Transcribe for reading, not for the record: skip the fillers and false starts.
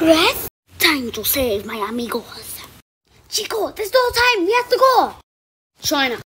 Progress? Time to save my amigos. Chico, there's no time. We have to go. China.